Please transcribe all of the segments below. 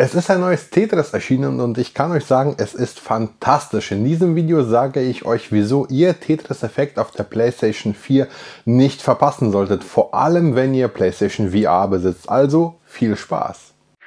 Es ist ein neues Tetris erschienen und ich kann euch sagen, es ist fantastisch. In diesem Video sage ich euch, wieso ihr Tetris Effect auf der PlayStation 4 nicht verpassen solltet. Vor allem, wenn ihr PlayStation VR besitzt. Also viel Spaß!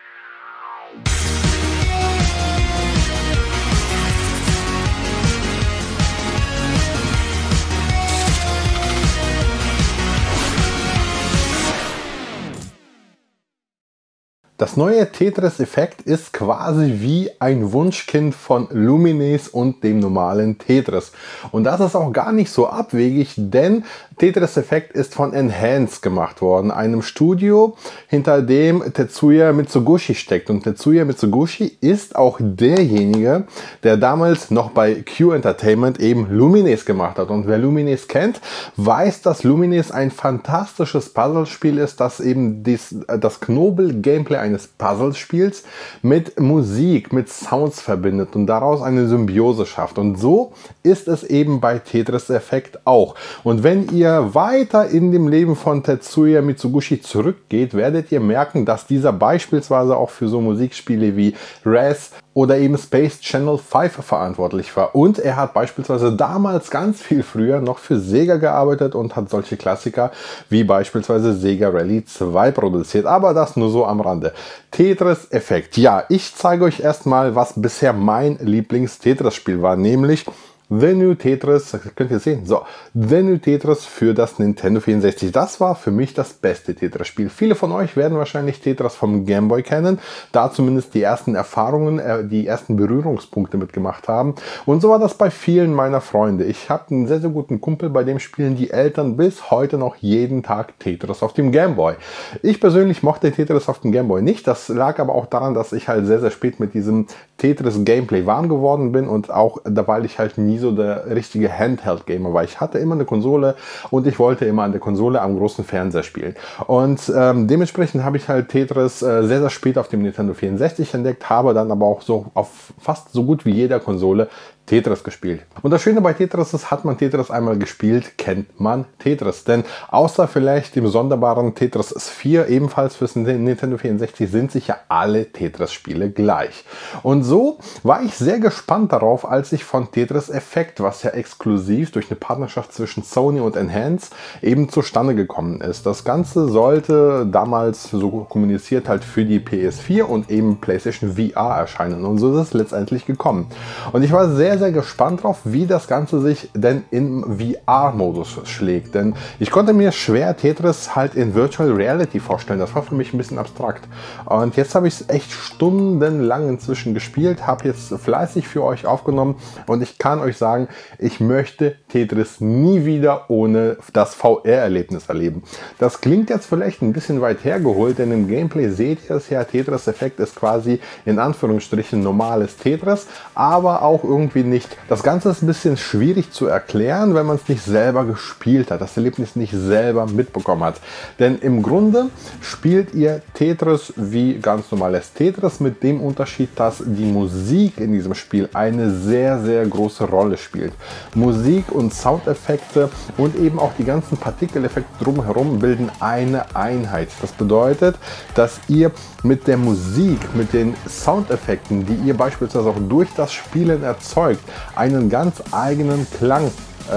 Das neue Tetris Effect ist quasi wie ein Wunschkind von Lumines und dem normalen Tetris. Und das ist auch gar nicht so abwegig, denn Tetris Effect ist von Enhanced gemacht worden, einem Studio, hinter dem Tetsuya Mizuguchi steckt. Und Tetsuya Mizuguchi ist auch derjenige, der damals noch bei Q Entertainment eben Lumines gemacht hat. Und wer Lumines kennt, weiß, dass Lumines ein fantastisches Puzzlespiel ist, das eben das Knobel-Gameplay eines Puzzlespiels mit Musik, mit Sounds verbindet und daraus eine Symbiose schafft. Und so ist es eben bei Tetris Effect auch. Und wenn ihr weiter in dem Leben von Tetsuya Mizuguchi zurückgeht, werdet ihr merken, dass dieser beispielsweise auch für so Musikspiele wie Res oder eben Space Channel 5 verantwortlich war. Und er hat beispielsweise damals ganz viel früher noch für Sega gearbeitet und hat solche Klassiker wie beispielsweise Sega Rally 2 produziert. Aber das nur so am Rande. Tetris Effect. Ja, ich zeige euch erstmal, was bisher mein Lieblings-Tetris-Spiel war, nämlich The New Tetris, das könnt ihr sehen, so, The New Tetris für das Nintendo 64. Das war für mich das beste Tetris-Spiel. Viele von euch werden wahrscheinlich Tetris vom Game Boy kennen, da zumindest die ersten Erfahrungen, die ersten Berührungspunkte mitgemacht haben. Und so war das bei vielen meiner Freunde. Ich habe einen sehr, sehr guten Kumpel, bei dem spielen die Eltern bis heute noch jeden Tag Tetris auf dem Game Boy. Ich persönlich mochte Tetris auf dem Game Boy nicht. Das lag aber auch daran, dass ich halt sehr, sehr spät mit diesem Tetris-Gameplay warm geworden bin und auch, weil ich halt nie so der richtige Handheld-Gamer war. Ich hatte immer eine Konsole und ich wollte immer an der Konsole am großen Fernseher spielen. Und dementsprechend habe ich halt Tetris sehr, sehr spät auf dem Nintendo 64 entdeckt, habe dann aber auch so auf fast so gut wie jeder Konsole Tetris gespielt. Und das Schöne bei Tetris ist, hat man Tetris einmal gespielt, kennt man Tetris. Denn außer vielleicht dem sonderbaren Tetris Sphere, ebenfalls fürs Nintendo 64, sind sicher alle Tetris-Spiele gleich. Und so war ich sehr gespannt darauf, als ich von Tetris Effect, was ja exklusiv durch eine Partnerschaft zwischen Sony und Enhanced eben zustande gekommen ist. Das Ganze sollte damals, so kommuniziert, halt für die PS4 und eben PlayStation VR erscheinen. Und so ist es letztendlich gekommen. Und ich war sehr gespannt drauf, wie das Ganze sich denn im VR-Modus schlägt. Denn ich konnte mir schwer Tetris halt in Virtual Reality vorstellen. Das war für mich ein bisschen abstrakt. Und jetzt habe ich es echt stundenlang inzwischen gespielt, habe jetzt fleißig für euch aufgenommen und ich kann euch sagen, ich möchte Tetris nie wieder ohne das VR-Erlebnis erleben. Das klingt jetzt vielleicht ein bisschen weit hergeholt, denn im Gameplay seht ihr es ja, Tetris Effect ist quasi in Anführungsstrichen normales Tetris, aber auch irgendwie nicht. Das Ganze ist ein bisschen schwierig zu erklären, wenn man es nicht selber gespielt hat, das Erlebnis nicht selber mitbekommen hat. Denn im Grunde spielt ihr Tetris wie ganz normales Tetris, mit dem Unterschied, dass die Musik in diesem Spiel eine sehr, sehr große Rolle spielt. Musik und Soundeffekte und eben auch die ganzen Partikeleffekte drumherum bilden eine Einheit. Das bedeutet, dass ihr mit der Musik, mit den Soundeffekten, die ihr beispielsweise auch durch das Spielen erzeugt, einen ganz eigenen Klang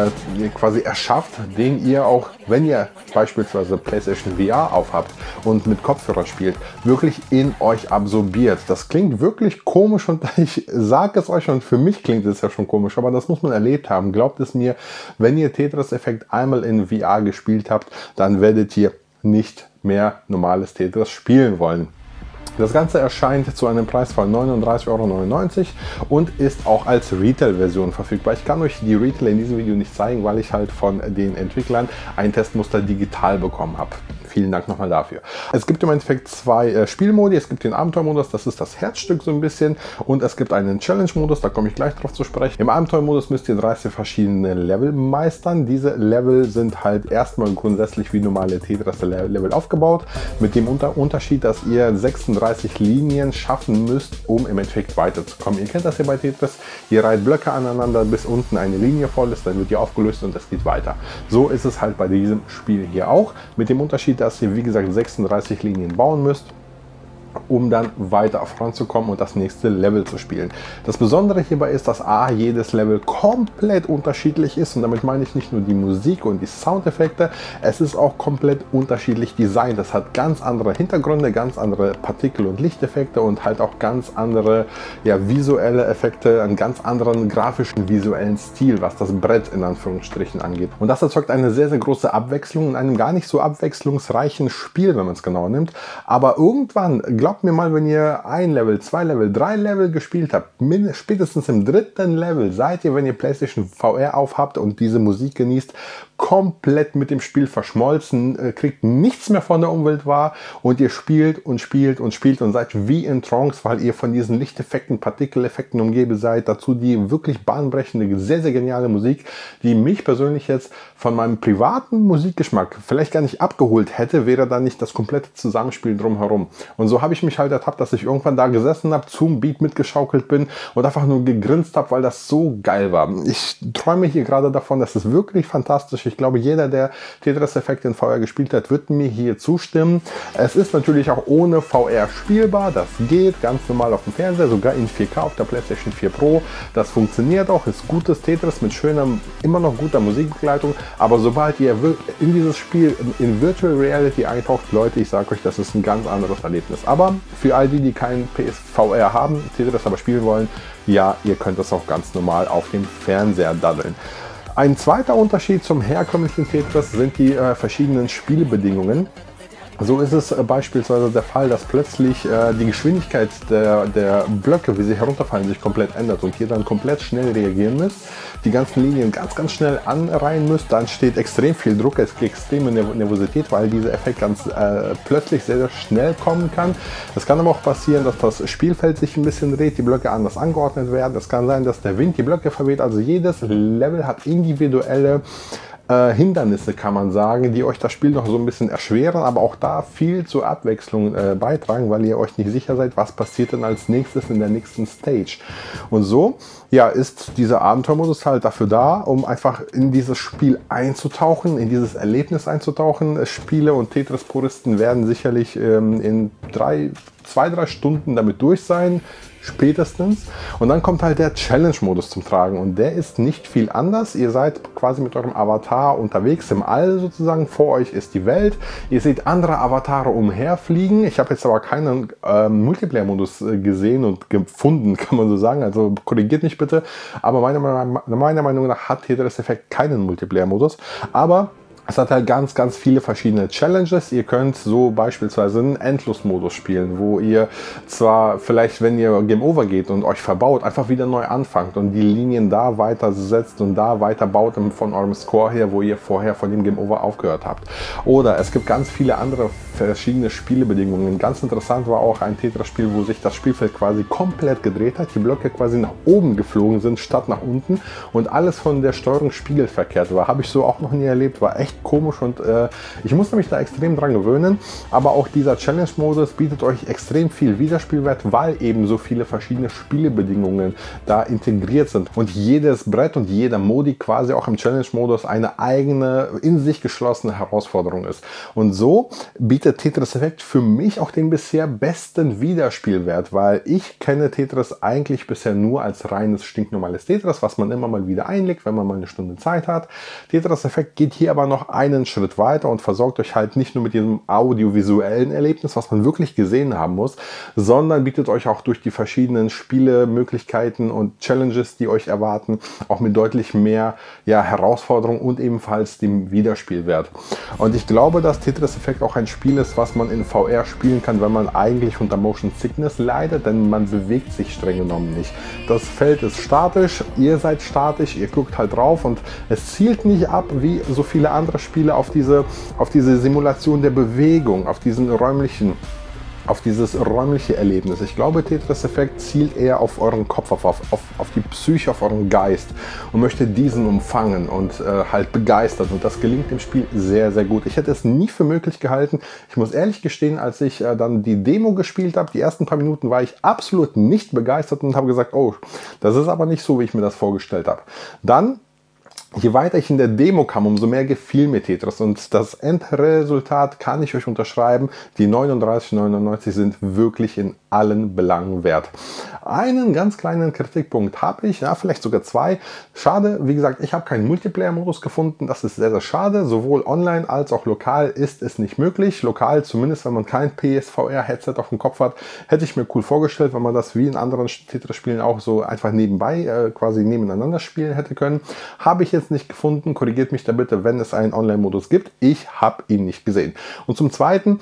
quasi erschafft, den ihr auch, wenn ihr beispielsweise PlayStation VR aufhabt und mit Kopfhörer spielt, wirklich in euch absorbiert. Das klingt wirklich komisch und ich sage es euch und für mich klingt es ja schon komisch, aber das muss man erlebt haben. Glaubt es mir, wenn ihr Tetris Effect einmal in VR gespielt habt, dann werdet ihr nicht mehr normales Tetris spielen wollen. Das Ganze erscheint zu einem Preis von 39,99 € und ist auch als Retail-Version verfügbar. Ich kann euch die Retail in diesem Video nicht zeigen, weil ich halt von den Entwicklern ein Testmuster digital bekommen habe. Vielen Dank nochmal dafür. Es gibt im Endeffekt zwei Spielmodi. Es gibt den Abenteuermodus, das ist das Herzstück so ein bisschen. Und es gibt einen Challenge-Modus, da komme ich gleich drauf zu sprechen. Im Abenteuermodus müsst ihr 30 verschiedene Level meistern. Diese Level sind halt erstmal grundsätzlich wie normale Tetris-Level aufgebaut. Mit dem Unterschied, dass ihr 36 Linien schaffen müsst, um im Endeffekt weiterzukommen. Ihr kennt das ja bei Tetris. Ihr reiht Blöcke aneinander, bis unten eine Linie voll ist, dann wird die aufgelöst und es geht weiter. So ist es halt bei diesem Spiel hier auch. Mit dem Unterschied, dass ihr wie gesagt 36 Linien bauen müsst um dann weiter voranzukommen und das nächste Level zu spielen. Das Besondere hierbei ist, dass jedes Level komplett unterschiedlich ist, und damit meine ich nicht nur die Musik und die Soundeffekte, es ist auch komplett unterschiedlich designt. Das hat ganz andere Hintergründe, ganz andere Partikel- und Lichteffekte und halt auch ganz andere visuelle Effekte, einen ganz anderen grafischen, visuellen Stil, was das Brett in Anführungsstrichen angeht. Und das erzeugt eine sehr, sehr große Abwechslung in einem gar nicht so abwechslungsreichen Spiel, wenn man es genau nimmt. Aber irgendwann, glaubt mir mal, wenn ihr 1 Level, 2 Level, 3 Level gespielt habt, spätestens im 3. Level seid ihr, wenn ihr PlayStation VR aufhabt und diese Musik genießt, komplett mit dem Spiel verschmolzen, kriegt nichts mehr von der Umwelt wahr und ihr spielt und spielt und spielt und seid wie in Trance, weil ihr von diesen Lichteffekten, Partikeleffekten umgeben seid. Dazu die wirklich bahnbrechende, sehr, sehr geniale Musik, die mich persönlich jetzt von meinem privaten Musikgeschmack vielleicht gar nicht abgeholt hätte, wäre da nicht das komplette Zusammenspiel drumherum. Und so habe ich mich halt ertappt, dass ich irgendwann da gesessen habe, zum Beat mitgeschaukelt bin und einfach nur gegrinst habe, weil das so geil war. Ich träume hier gerade davon, das ist wirklich fantastisch. Ich glaube, jeder, der Tetris Effect in VR gespielt hat, wird mir hier zustimmen. Es ist natürlich auch ohne VR spielbar. Das geht ganz normal auf dem Fernseher, sogar in 4K auf der PlayStation 4 Pro. Das funktioniert auch, ist gutes Tetris mit schöner, immer noch guter Musikbegleitung. Aber sobald ihr in dieses Spiel in Virtual Reality eintaucht, Leute, ich sage euch, das ist ein ganz anderes Erlebnis. Aber für all die, die keinen PSVR haben, Tetris aber spielen wollen, ja, ihr könnt das auch ganz normal auf dem Fernseher daddeln. Ein zweiter Unterschied zum herkömmlichen Tetris sind die verschiedenen Spielbedingungen. So ist es beispielsweise der Fall, dass plötzlich die Geschwindigkeit der Blöcke, wie sie herunterfallen, sich komplett ändert und ihr dann komplett schnell reagieren müsst, die ganzen Linien ganz, ganz schnell anreihen müsst. Dann steht extrem viel Druck, es gibt extreme Nervosität, weil dieser Effekt ganz plötzlich sehr, sehr schnell kommen kann. Es kann aber auch passieren, dass das Spielfeld sich ein bisschen dreht, die Blöcke anders angeordnet werden. Es kann sein, dass der Wind die Blöcke verweht. Also jedes Level hat individuelle Hindernisse, kann man sagen, die euch das Spiel noch so ein bisschen erschweren, aber auch da viel zur Abwechslung beitragen, weil ihr euch nicht sicher seid, was passiert denn als nächstes in der nächsten Stage. Und so, ja, ist dieser Abenteuermodus halt dafür da, um einfach in dieses Spiel einzutauchen, in dieses Erlebnis einzutauchen. Spiele und Tetris-Puristen werden sicherlich in 2-3 Stunden damit durch sein, spätestens. Und dann kommt halt der Challenge-Modus zum Tragen und der ist nicht viel anders. Ihr seid quasi mit eurem Avatar unterwegs im All sozusagen. Vor euch ist die Welt. Ihr seht andere Avatare umherfliegen. Ich habe jetzt aber keinen Multiplayer-Modus gesehen und gefunden, kann man so sagen. Also korrigiert mich bitte. Aber meiner Meinung nach hat Tetris Effect keinen Multiplayer-Modus. Aber es hat halt ganz, ganz viele verschiedene Challenges. Ihr könnt so beispielsweise einen Endlosmodus spielen, wo ihr zwar vielleicht, wenn ihr Game Over geht und euch verbaut, einfach wieder neu anfangt und die Linien da weiter setzt und da weiter baut von eurem Score her, wo ihr vorher von dem Game Over aufgehört habt. Oder es gibt ganz viele andere verschiedene Spielebedingungen. Ganz interessant war auch ein Tetris-Spiel, wo sich das Spielfeld quasi komplett gedreht hat, die Blöcke quasi nach oben geflogen sind, statt nach unten und alles von der Steuerung spiegelverkehrt war. Habe ich so auch noch nie erlebt, war echt komisch und ich musste mich da extrem dran gewöhnen, aber auch dieser Challenge-Modus bietet euch extrem viel Wiederspielwert, weil eben so viele verschiedene Spielebedingungen da integriert sind und jedes Brett und jeder Modi quasi auch im Challenge-Modus eine eigene, in sich geschlossene Herausforderung ist. Und so bietet Tetris Effect für mich auch den bisher besten Wiederspielwert, weil ich kenne Tetris eigentlich bisher nur als reines stinknormales Tetris, was man immer mal wieder einlegt, wenn man mal eine Stunde Zeit hat. Tetris Effect geht hier aber noch einen Schritt weiter und versorgt euch halt nicht nur mit diesem audiovisuellen Erlebnis, was man wirklich gesehen haben muss, sondern bietet euch auch durch die verschiedenen Spielemöglichkeiten und Challenges, die euch erwarten, auch mit deutlich mehr Herausforderungen und ebenfalls dem Wiederspielwert. Und ich glaube, dass Tetris Effect auch ein Spiel ist, was man in VR spielen kann, wenn man eigentlich unter Motion Sickness leidet, denn man bewegt sich streng genommen nicht. Das Feld ist statisch, ihr seid statisch, ihr guckt halt drauf und es zielt nicht ab wie so viele andere Spiele auf diese Simulation der Bewegung, auf dieses räumliche Erlebnis. Ich glaube, Tetris Effect zielt eher auf euren Kopf, auf die Psyche, auf euren Geist und möchte diesen umfangen und halt begeistern. Und das gelingt im Spiel sehr, sehr gut. Ich hätte es nie für möglich gehalten. Ich muss ehrlich gestehen, als ich dann die Demo gespielt habe, die ersten paar Minuten war ich absolut nicht begeistert und habe gesagt, oh, das ist aber nicht so, wie ich mir das vorgestellt habe. Dann Je weiter ich in der Demo kam, umso mehr gefiel mir Tetris und das Endresultat kann ich euch unterschreiben. Die 39,99 sind wirklich in allen Belangen wert. Einen ganz kleinen Kritikpunkt habe ich, ja, vielleicht sogar zwei. Schade, wie gesagt, ich habe keinen Multiplayer-Modus gefunden. Das ist sehr, sehr schade. Sowohl online als auch lokal ist es nicht möglich. Lokal, zumindest wenn man kein PSVR-Headset auf dem Kopf hat, hätte ich mir cool vorgestellt, wenn man das wie in anderen Tetris-Spielen auch so einfach nebenbei quasi nebeneinander spielen hätte können. Habe ich jetzt nicht gefunden. Korrigiert mich da bitte, wenn es einen Online-Modus gibt. Ich habe ihn nicht gesehen. Und zum Zweiten,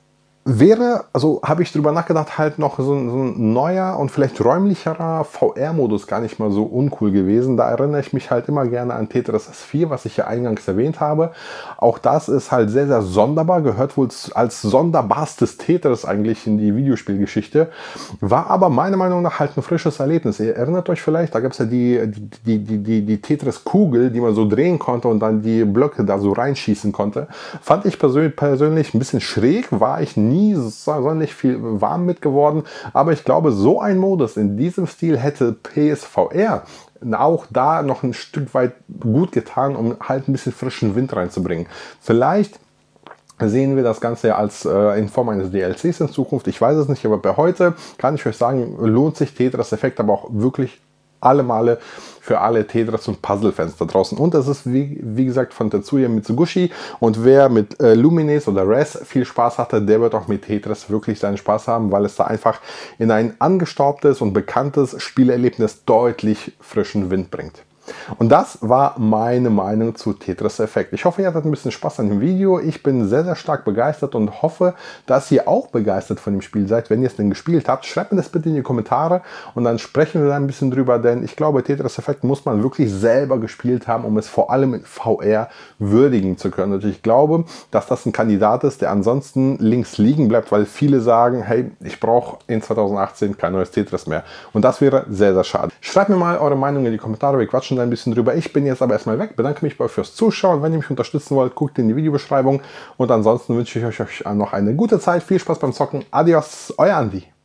also habe ich drüber nachgedacht, halt noch so ein neuer und vielleicht räumlicherer VR-Modus gar nicht mal so uncool gewesen. Da erinnere ich mich halt immer gerne an Tetris S4, was ich ja eingangs erwähnt habe. Auch das ist halt sehr, sehr sonderbar, gehört wohl als sonderbarstes Tetris eigentlich in die Videospielgeschichte. War aber meiner Meinung nach halt ein frisches Erlebnis. Ihr erinnert euch vielleicht, da gab es ja die Tetris-Kugel, die man so drehen konnte und dann die Blöcke da so reinschießen konnte. Fand ich persönlich ein bisschen schräg, war ich nie sonderlich viel warm mit geworden, aber ich glaube, so ein Modus in diesem Stil hätte PSVR auch da noch ein Stück weit gut getan, um halt ein bisschen frischen Wind reinzubringen. Vielleicht sehen wir das Ganze als in Form eines DLCs in Zukunft. Ich weiß es nicht, aber bei heute kann ich euch sagen, lohnt sich Tetris Effect aber auch wirklich alle Male für alle Tetris- und Puzzle-Fans da draußen. Und das ist, wie gesagt, von Tetsuya Mizuguchi. Und wer mit Lumines oder Res viel Spaß hatte, der wird auch mit Tetris wirklich seinen Spaß haben, weil es da einfach in ein angestaubtes und bekanntes Spielerlebnis deutlich frischen Wind bringt. Und das war meine Meinung zu Tetris Effect. Ich hoffe, ihr hattet ein bisschen Spaß an dem Video. Ich bin sehr, sehr stark begeistert und hoffe, dass ihr auch begeistert von dem Spiel seid, wenn ihr es denn gespielt habt. Schreibt mir das bitte in die Kommentare und dann sprechen wir da ein bisschen drüber, denn ich glaube, Tetris Effect muss man wirklich selber gespielt haben, um es vor allem in VR würdigen zu können. Und ich glaube, dass das ein Kandidat ist, der ansonsten links liegen bleibt, weil viele sagen, hey, ich brauche in 2018 kein neues Tetris mehr. Und das wäre sehr, sehr schade. Schreibt mir mal eure Meinung in die Kommentare, wir quatschen ein bisschen drüber. Ich bin jetzt aber erstmal weg. Bedanke mich bei euch fürs Zuschauen. Wenn ihr mich unterstützen wollt, guckt in die Videobeschreibung. Und ansonsten wünsche ich euch noch eine gute Zeit. Viel Spaß beim Zocken. Adios, euer Andi.